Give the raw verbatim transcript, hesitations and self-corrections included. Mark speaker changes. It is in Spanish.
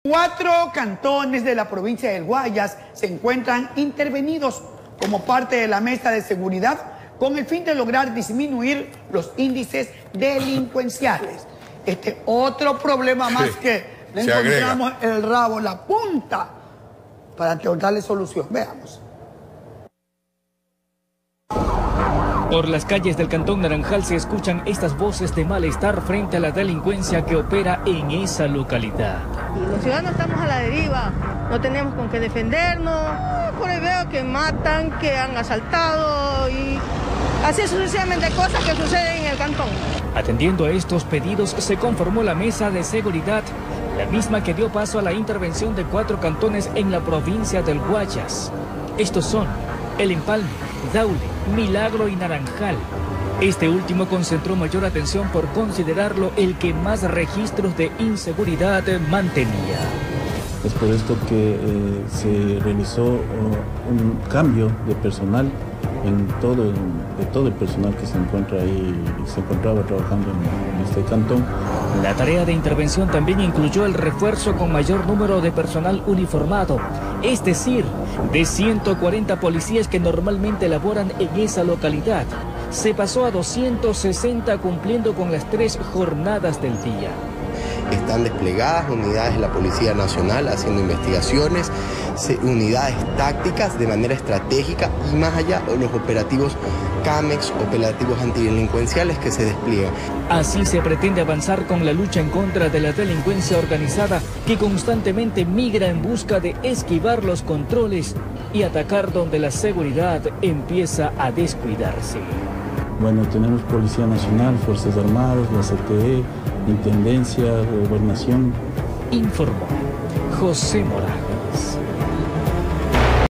Speaker 1: Cuatro cantones de la provincia del Guayas se encuentran intervenidos como parte de la mesa de seguridad con el fin de lograr disminuir los índices delincuenciales. Este otro problema más sí, que le encontramos agrega. el rabo, la punta, para darle solución. Veamos.
Speaker 2: Por las calles del Cantón Naranjal se escuchan estas voces de malestar frente a la delincuencia que opera en esa localidad.
Speaker 3: Los ciudadanos estamos a la deriva, no tenemos con qué defendernos, por ahí veo que matan, que han asaltado y así sucesivamente cosas que suceden en el cantón.
Speaker 2: Atendiendo a estos pedidos se conformó la mesa de seguridad, la misma que dio paso a la intervención de cuatro cantones en la provincia del Guayas. Estos son El Empalme, Daule, Milagro y Naranjal. Este último concentró mayor atención por considerarlo el que más registros de inseguridad mantenía.
Speaker 4: Es por esto que eh, se realizó uh, un cambio de personal en todo, de todo el personal que se encuentra ahí, se encontraba trabajando en, en este cantón.
Speaker 2: La tarea de intervención también incluyó el refuerzo con mayor número de personal uniformado, es decir, de ciento cuarenta policías que normalmente laboran en esa localidad. Se pasó a doscientos sesenta cumpliendo con las tres jornadas del día.
Speaker 5: Están desplegadas unidades de la Policía Nacional haciendo investigaciones, unidades tácticas de manera estratégica y más allá los operativos CAMEX, operativos antidelincuenciales que se despliegan.
Speaker 2: Así se pretende avanzar con la lucha en contra de la delincuencia organizada que constantemente migra en busca de esquivar los controles y atacar donde la seguridad empieza a descuidarse.
Speaker 4: Bueno, tenemos Policía Nacional, Fuerzas Armadas, la C T E, Intendencia, Gobernación.
Speaker 2: Informó José Morales.